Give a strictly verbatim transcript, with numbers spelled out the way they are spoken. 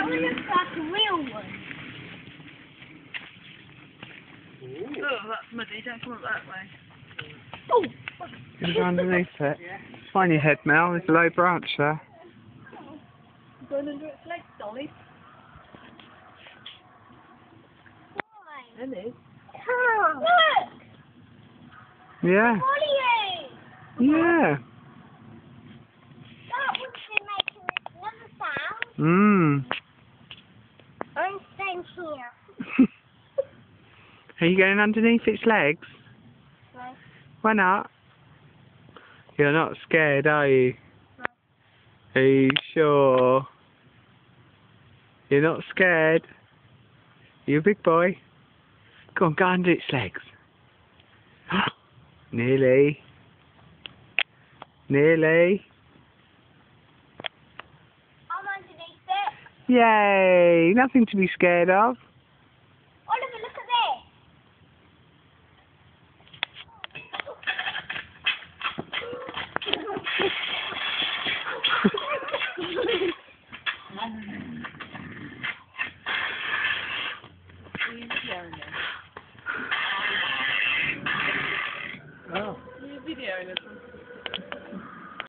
one looks like a real one. Ooh. Oh, that's muddy. Don't come up that way. Oh! Can you go underneath it? Find your head, Mel. There's a low branch there. Going under its legs, Dolly. Why? It is. Come. Look! Yeah. What are you? Yeah. That would be making another sound. Mmm. I'm staying here. Are you going underneath its legs? No. Why not? You're not scared, are you? No. Are you sure? You're not scared? You a big boy? Go on, go under its legs. Nearly. Nearly. I'm underneath it. Yay! Nothing to be scared of. Oliver, look at this. Are you videoing it? Oh. Are you videoing it?